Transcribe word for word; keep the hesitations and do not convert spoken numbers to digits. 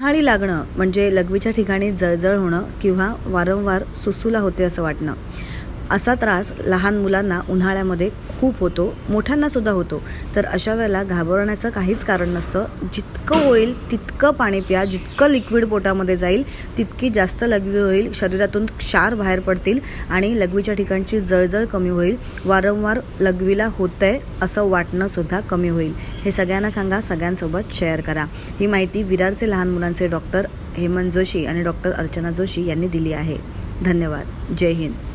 उन्हाळी लागणं म्हणजे लघवीच्या ठिकाणी जळजळ होणं किंवा वारंवार सुसुला होते असं वाटणं. असा त्रास लहान मुलांना उन्हाळ्यामध्ये खूप होतो, मोठ्यांनासुद्धा होतो. तर अशा वेळेला घाबरण्याचं काहीच कारण नसतं. जितकं होईल तितकं पाणी प्या. जितकं लिक्विड पोटामध्ये जाईल तितकी जास्त लघवी होईल, शरीरातून क्षार बाहेर पडतील आणि लघवीच्या ठिकाणची जळजळ कमी होईल. वारंवार लघवीला होतंय असं वाटणंसुद्धा कमी होईल. हे सगळ्यांना सांगा, सगळ्यांसोबत शेअर करा. ही माहिती विरारचे लहान मुलांचे डॉक्टर हेमंत जोशी आणि डॉक्टर अर्चना जोशी यांनी दिली आहे. धन्यवाद. जय हिंद.